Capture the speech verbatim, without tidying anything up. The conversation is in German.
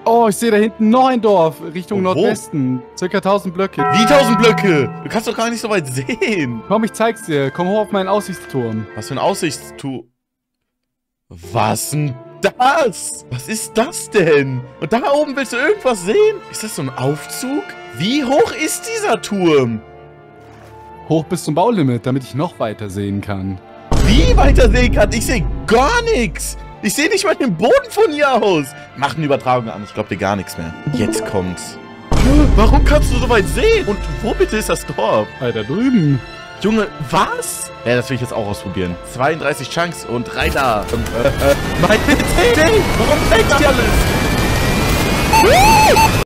Oh, ich sehe da hinten noch ein Dorf, Richtung Oh, wo? Nordwesten. Circa tausend Blöcke. Wie tausend Blöcke? Du kannst doch gar nicht so weit sehen. Komm, ich zeig's dir. Komm hoch auf meinen Aussichtsturm. Was für ein Aussichtsturm? Was denn das? Was ist das denn? Und da oben willst du irgendwas sehen? Ist das so ein Aufzug? Wie hoch ist dieser Turm? Hoch bis zum Baulimit, damit ich noch weiter sehen kann. Wie weiter sehen kann? Ich sehe gar nichts. Ich sehe nicht mal den Boden von hier aus. Mach eine Übertragung an. Ich glaube dir gar nichts mehr. Jetzt kommt's. Warum kannst du so weit sehen? Und wo bitte ist das Dorf? Hey, da drüben. Junge, was? Ja, das will ich jetzt auch ausprobieren. zweiunddreißig Chunks und rein da. Und, äh, äh, mein P C! Warum fängt das alles?